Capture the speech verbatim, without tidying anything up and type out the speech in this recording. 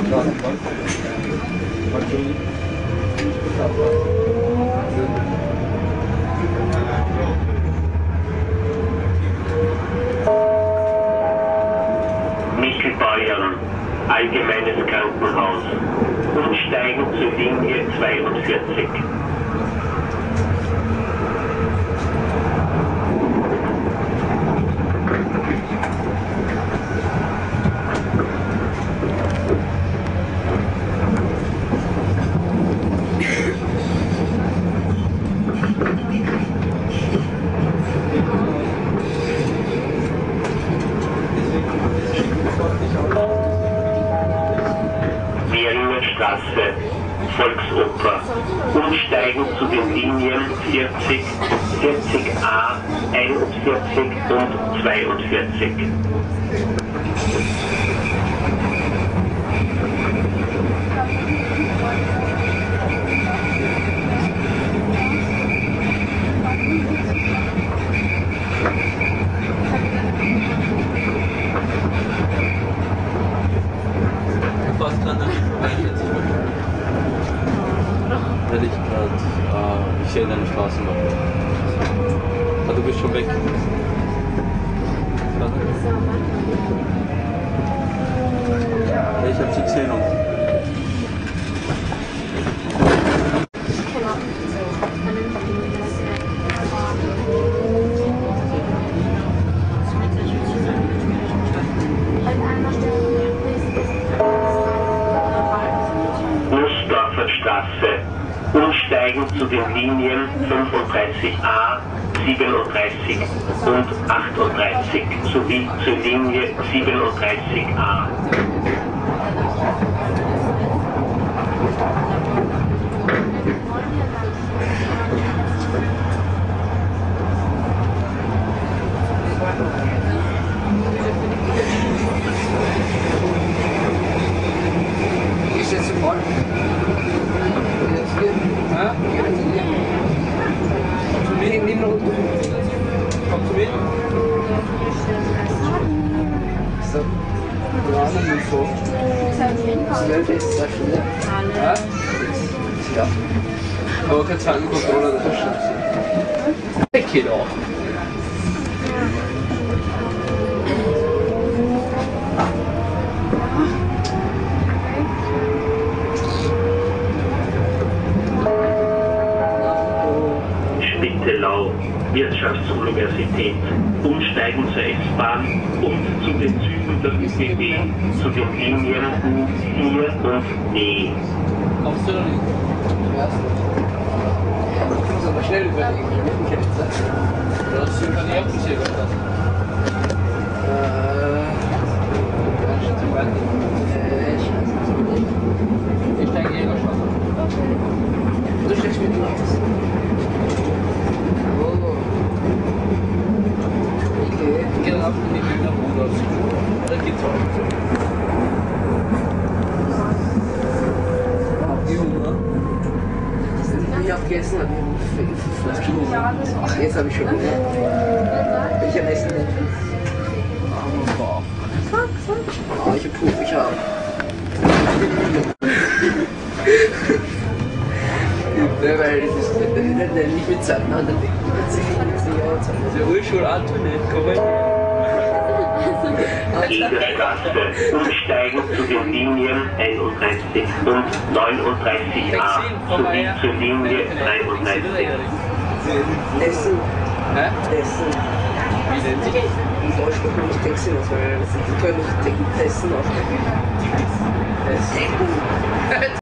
Michelbayern, Allgemeines Krankenhaus, umsteigen zur Linie zweiundvierzig. Straße, Volksoper, umsteigen zu den Linien vierzig, vierzig a, einundvierzig und zweiundvierzig. Weil ich gerade, äh, ich sehe deine Straßen noch. Ah, du bist schon weg. Ja, ich hab sie gesehen. Und Straße, umsteigen zu den Linien fünfunddreißig a, siebenunddreißig und achtunddreißig sowie zur Linie siebenunddreißig a. Ist jetzt voll? Nimm noch unten. Kommst du mit? So. Rahmen und so. zwölf ist zwei Stunden. Ja? Ja. Aber kein Zahlencontroller, das ist schon. Weg geht auch. Spittelau, Wirtschaftsuniversität, umsteigen zur S-Bahn und zu den Zügen der Ö B B, zu den Linien U vier und D. kommst du noch nicht? Ja. Ich muss aber schnell überlegen, ich habe keine Zeit. Du hast schon keine Jobbeschäftigung lassen. Äh. Ich steige eh schon. Du steigst mit mir aus. Oh. Okay. Ich gehe dann in die Bilder runter. Oder geht's auch? Ich habe gegessen, aber ich habe Ach, jetzt habe ich schon wieder. Ich habe Essen. Oh, ich habe Puff, ich habe. Ja, weil das ist nicht mit Zeit, nein, dann denke ich, der Urschul Antoinette, komm mal her. Egerstraße, umsteigen zu den Linien einunddreißig und neununddreißig a sowie zur Linie dreiunddreißig. Essen. Hä? Essen. Wie nennt sich das? In Deutschland kann ich Texte nicht, weil sie können nicht Essen aussprechen. Essen.